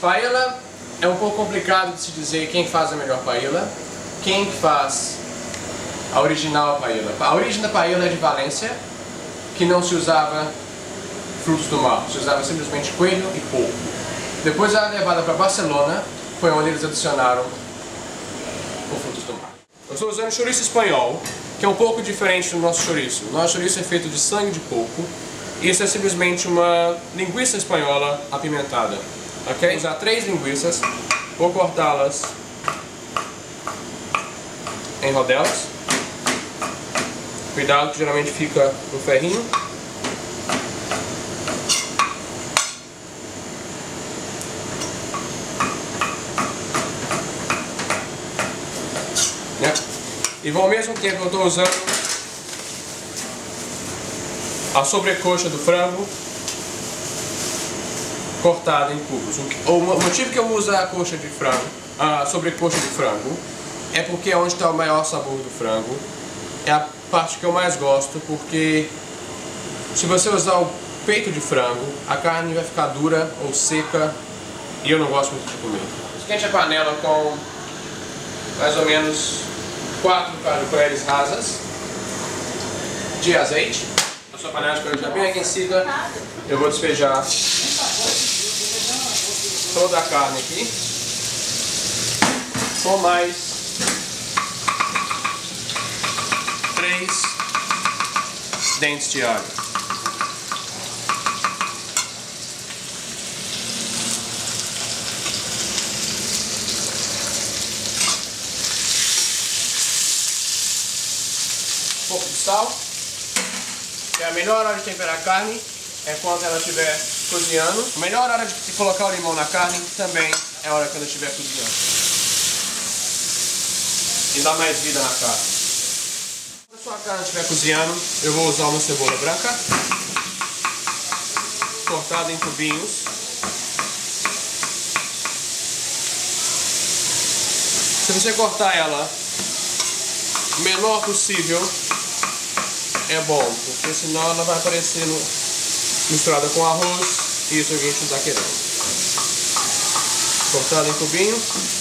Paella é um pouco complicado de se dizer quem faz a melhor paella, quem faz a original paella. A origem da paella é de Valência, que não se usava frutos do mar, se usava simplesmente coelho e porco. Depois ela é levada para Barcelona, foi onde eles adicionaram os frutos do mar. Eu estou usando chouriço espanhol, que é um pouco diferente do nosso chouriço. O nosso chouriço é feito de sangue de porco. Isso é simplesmente uma linguiça espanhola apimentada. Ok? Vou usar 3 linguiças, vou cortá-las em rodelas. Cuidado que geralmente fica no ferrinho. E vou ao mesmo tempo que eu estou usando a sobrecoxa do frango cortada em cubos. O motivo que eu uso a coxa de frango, a sobrecoxa de frango, é porque é onde está o maior sabor do frango. É a parte que eu mais gosto, porque se você usar o peito de frango, a carne vai ficar dura ou seca e eu não gosto muito de comer. Esquente a panela com mais ou menos 4 colheres rasas de azeite. A sua panela já bem aquecida, eu vou despejar toda a carne aqui com mais 3 dentes de alho. Um pouco de sal. E a melhor hora de temperar a carne é quando ela estiver cozinhando. A melhor hora de colocar o limão na carne também é a hora que ela estiver cozinhando. E dá mais vida na carne. Quando a sua carne estiver cozinhando, eu vou usar uma cebola branca cortada em cubinhos. Se você cortar ela o menor possível, é bom, porque senão ela vai aparecer misturada com arroz e isso a gente não está querendo. Cortada em cubinho.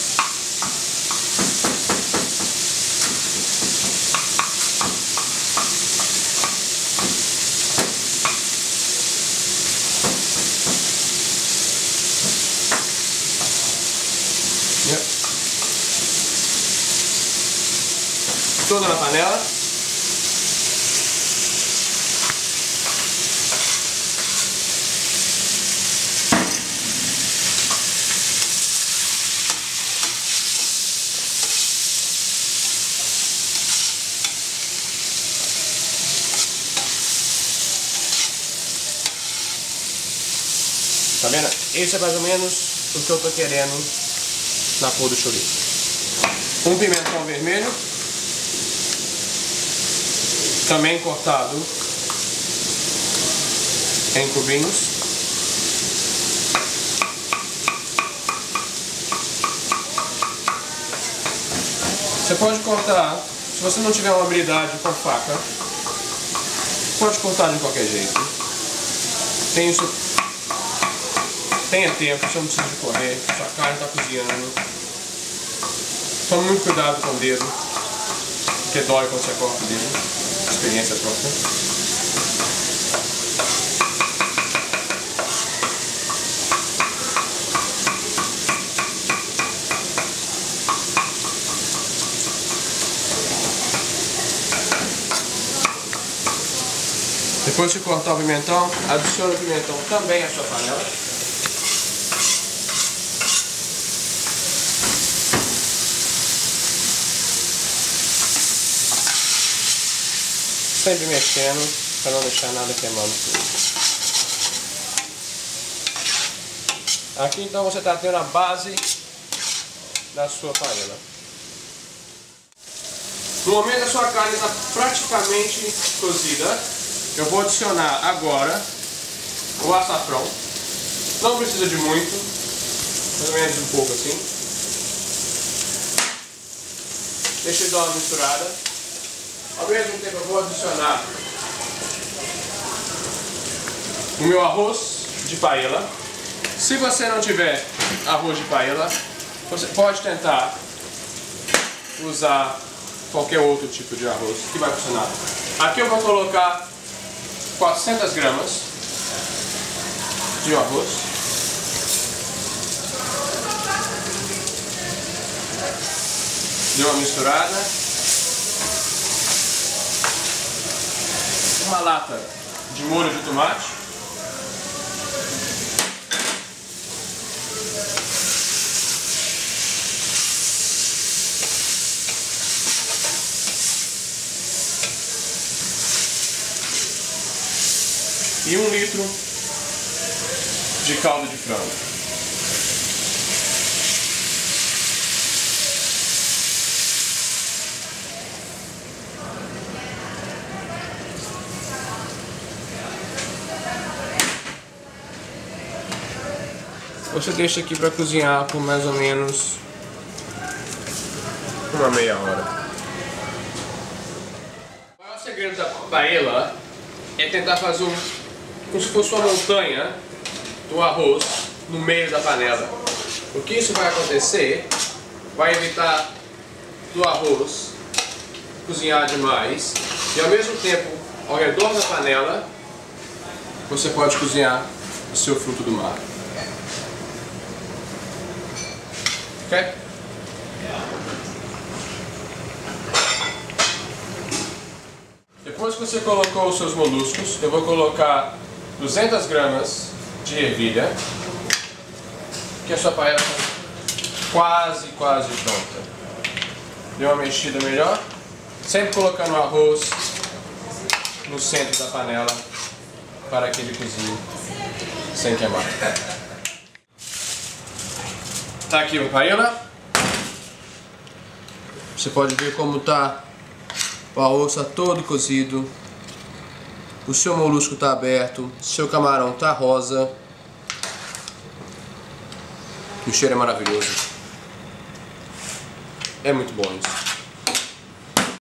Toda na panela. Tá vendo? Esse é mais ou menos o que eu tô querendo na cor do chouriço. Um pimentão vermelho, também cortado em cubinhos. Você pode cortar, se você não tiver uma habilidade com faca, pode cortar de qualquer jeito. Tenha tempo, você não precisa de correr, sua carne está cozinhando. Tome muito cuidado com o dedo, porque dói quando você corta o dedo. Experiência própria. Depois de cortar o pimentão, adicione o pimentão também à sua panela. Sempre mexendo para não deixar nada queimando tudo. Aqui então você está tendo a base da sua paella. No momento a sua carne está praticamente cozida, eu vou adicionar agora o açafrão. Não precisa de muito, mais ou menos um pouco assim. Deixa eu dar uma misturada. Ao mesmo tempo eu vou adicionar o meu arroz de paella. Se você não tiver arroz de paella. Você pode tentar usar qualquer outro tipo de arroz que vai funcionar. Aqui eu vou colocar 400 gramas de arroz. Deu uma misturada. Uma lata de molho de tomate. E 1 litro de caldo de frango. Você deixa aqui para cozinhar por mais ou menos uma meia hora. O maior segredo da paella é tentar fazer como se fosse uma montanha do arroz no meio da panela. O que isso vai acontecer vai evitar do arroz cozinhar demais e ao mesmo tempo, ao redor da panela, você pode cozinhar o seu fruto do mar. Ok? Depois que você colocou os seus moluscos, eu vou colocar 200 gramas de ervilha, que a sua paella está quase pronta. Dê uma mexida melhor, sempre colocando o arroz no centro da panela para que ele cozinhe sem queimar. Tá aqui a paella. Você pode ver como tá. O arroz está todo cozido. O seu molusco está aberto. O seu camarão está rosa. E o cheiro é maravilhoso. É muito bom isso.